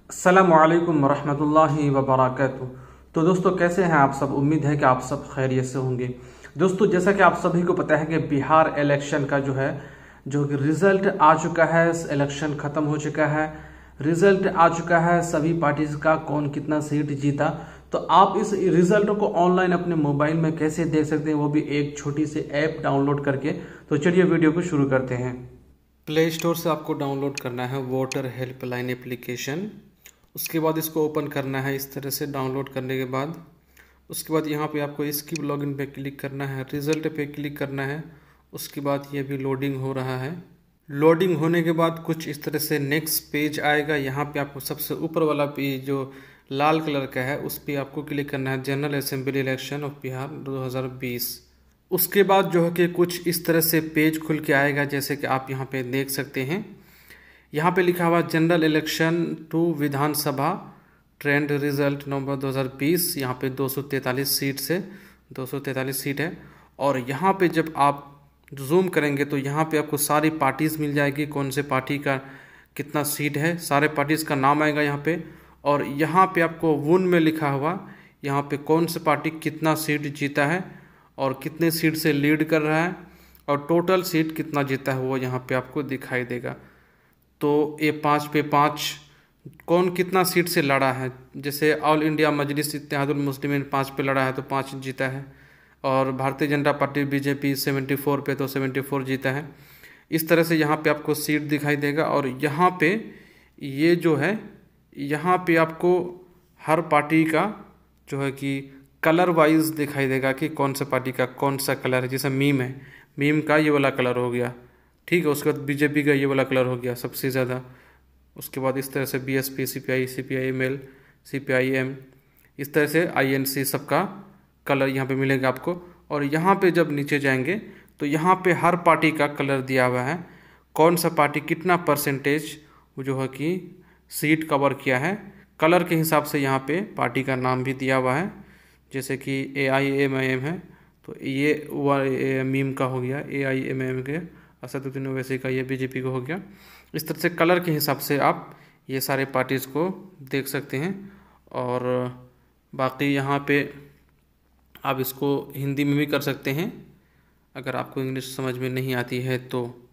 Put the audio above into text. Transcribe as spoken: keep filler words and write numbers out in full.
अस्सलामुअलैकुम रहमतुल्लाहि व बरकातुहू। तो दोस्तों कैसे हैं आप सब। उम्मीद है कि आप सब खैरियत से होंगे। दोस्तों जैसा कि आप सभी को पता है कि बिहार इलेक्शन का जो है जो कि रिजल्ट आ चुका है, इलेक्शन खत्म हो चुका है, रिजल्ट आ चुका है सभी पार्टीज का, कौन कितना सीट जीता। तो आप इस रिजल्ट को ऑनलाइन अपने मोबाइल में कैसे देख सकते हैं, वो भी एक छोटी सी ऐप डाउनलोड करके। तो चलिए वीडियो को शुरू करते हैं। प्ले स्टोर से आपको डाउनलोड करना है वोटर हेल्पलाइन एप्लीकेशन। उसके बाद इसको ओपन करना है इस तरह से। डाउनलोड करने के बाद उसके बाद यहाँ पे आपको इसकी लॉगिन पे क्लिक करना है, रिजल्ट पे क्लिक करना है। उसके बाद ये भी लोडिंग हो रहा है। लोडिंग होने के बाद कुछ इस तरह से नेक्स्ट पेज आएगा। यहाँ पे आपको सबसे ऊपर वाला पेज जो लाल कलर का है उस पर आपको क्लिक करना है, general assembly election of Bihar दो हज़ार बीस। उसके बाद जो है कि कुछ इस तरह से पेज खुल के आएगा, जैसे कि आप यहाँ पे देख सकते हैं। यहाँ पे लिखा हुआ जनरल इलेक्शन टू विधानसभा ट्रेंड रिजल्ट नवंबर दो हज़ार बीस। यहाँ पे दो सौ तैंतालीस सीट से दो सौ तैंतालीस सीट है। और यहाँ पे जब आप जूम करेंगे तो यहाँ पे आपको सारी पार्टीज मिल जाएगी, कौन से पार्टी का कितना सीट है, सारे पार्टीज का नाम आएगा यहाँ पे। और यहाँ पे आपको वुन में लिखा हुआ यहाँ पे कौन सा पार्टी कितना सीट जीता है और कितने सीट से लीड कर रहा है और टोटल सीट कितना जीता है वो यहाँ पे आपको दिखाई देगा। तो ये पाँच पे पाँच कौन कितना सीट से लड़ा है, जैसे ऑल इंडिया मजलिस इत्तेहादुल मुस्लिमीन पाँच पे लड़ा है तो पाँच जीता है, और Bharatiya Janata party BJP seventy four पे तो सेवेंटी फोर जीता है। इस तरह से यहाँ पे आपको सीट दिखाई देगा। और यहाँ पे ये जो है यहाँ पे आपको हर पार्टी का जो है कि कलर वाइज दिखाई देगा कि कौन सा पार्टी का कौन सा कलर है। जैसे मीम है, मीम का ये वाला कलर हो गया, ठीक है। उसके बाद बीजेपी का ये वाला कलर हो गया सबसे ज़्यादा। उसके बाद इस तरह से BSP, CPI, CPI ML, CPI M, इस तरह से आईएनसी सबका कलर यहाँ पे मिलेगा आपको। और यहाँ पे जब नीचे जाएंगे तो यहाँ पे हर पार्टी का कलर दिया हुआ है, कौन सा पार्टी कितना परसेंटेज जो है कि सीट कवर किया है। कलर के हिसाब से यहाँ पे पार्टी का नाम भी दिया हुआ है, जैसे कि ए आई एम आई एम है तो ये मीम का हो गया, ए आई एम आई एम के असदुद्दीन ओवैसी का ये बीजेपी का हो गया। इस तरह से कलर के हिसाब से आप ये सारे पार्टीज़ को देख सकते हैं। और बाकी यहाँ पे आप इसको हिंदी में भी कर सकते हैं, अगर आपको इंग्लिश समझ में नहीं आती है तो।